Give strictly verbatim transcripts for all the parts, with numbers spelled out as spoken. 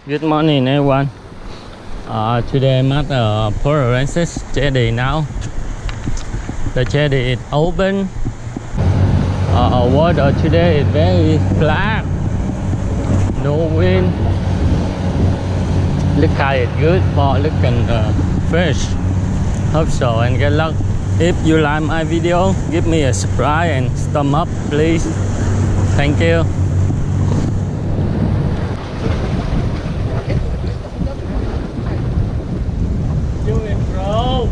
Good morning, everyone. Uh, today I'm at uh, Port Aransas jetty now. The jetty is open. Uh, water today is very flat. No wind. Look how it's good for looking uh, fish. Hope so and good luck. If you like my video, give me a subscribe and thumb up, please. Thank you. Do it, bro.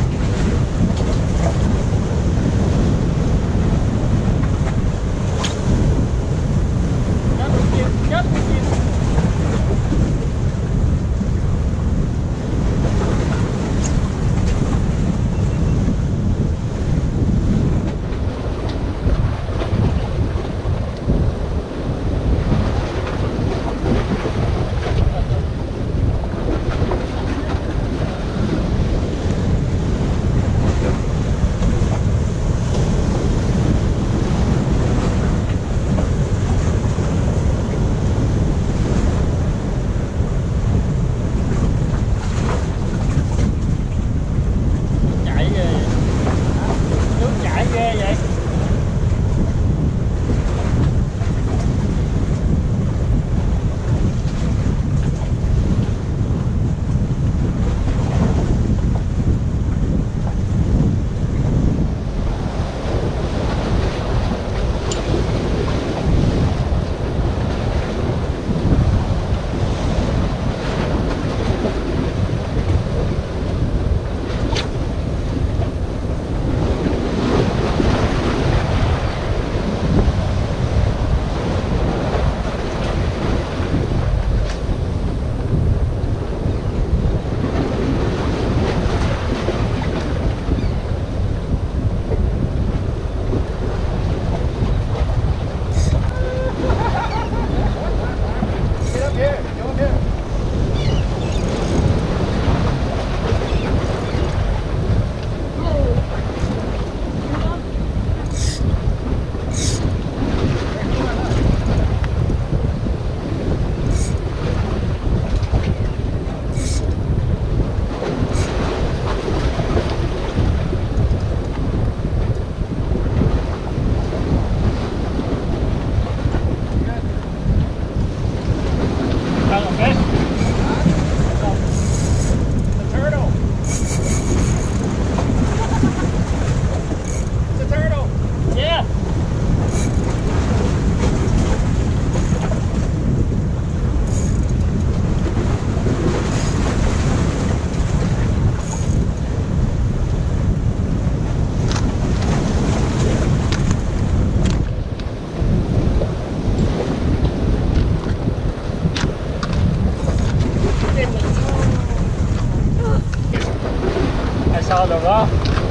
Saw the rock.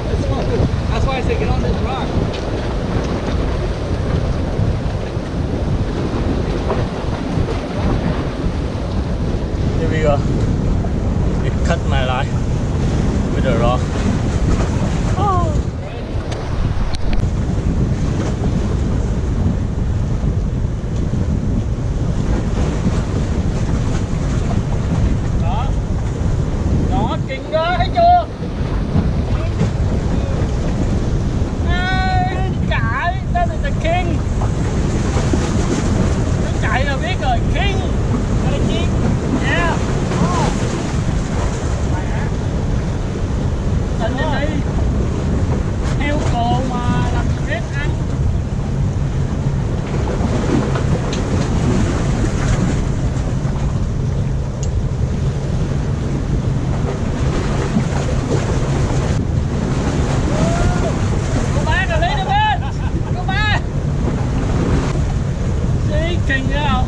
That's why I said get on this rock. Here we go. It cut my line with the rock. Oh. Đó. Đó, kinh đó, thấy chưa? The king. Nó chạy là biết rồi, king. Đây là king. Yeah. Oh. Tình lên đi. Heo cồ mà làm rết ăn. Kinh nữa không?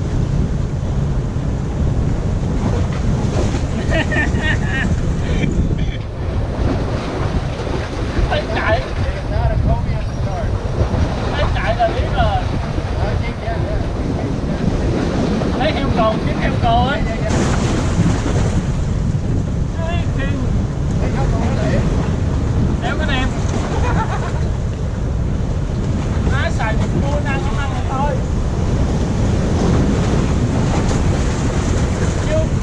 Thấy chạy. Thấy chạy là biết rồi. Lấy heo cồ, chiếc heo cồ ấy. Kinh. Đéo cái em. Má xài được mua ăn không ăn thôi.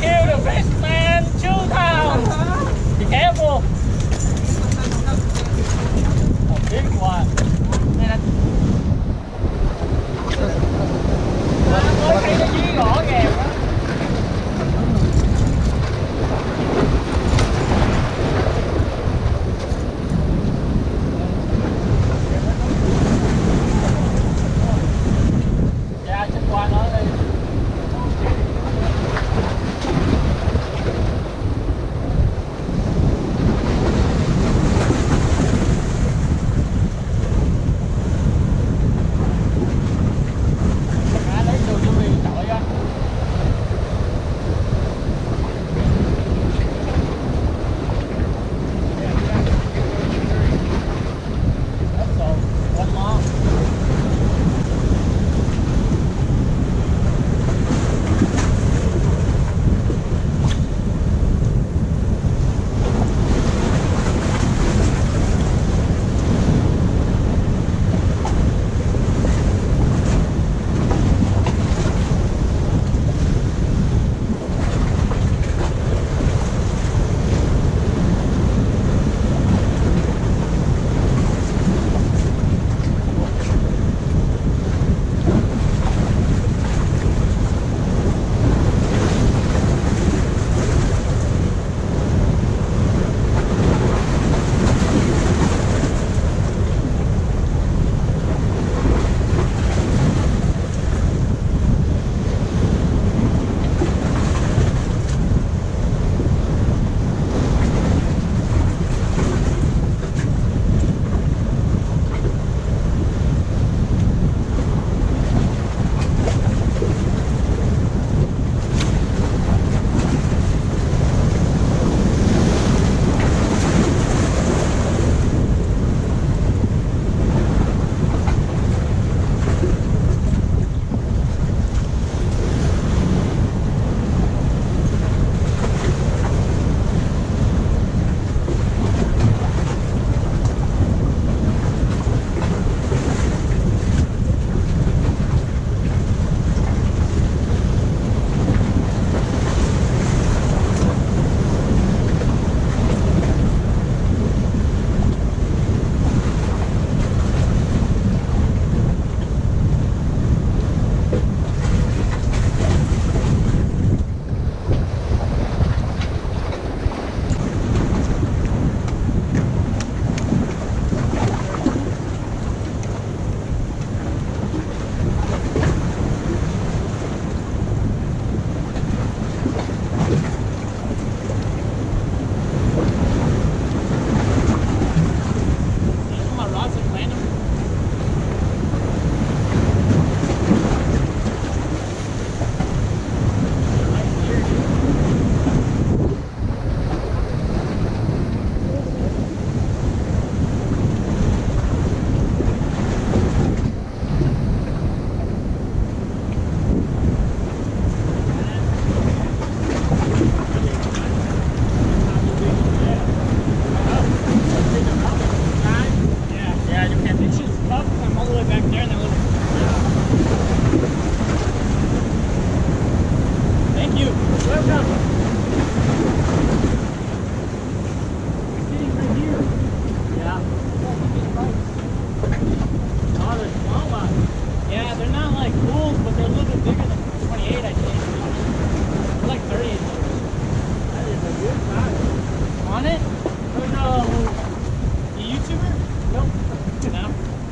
those, but they're a little bit bigger than twenty-eight, I think. They're like thirty-eight liters. That is a good size. On it? There's a, a YouTuber? Nope. No?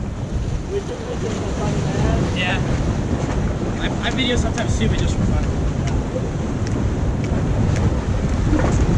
Yeah. I, I video sometimes too, but just for fun.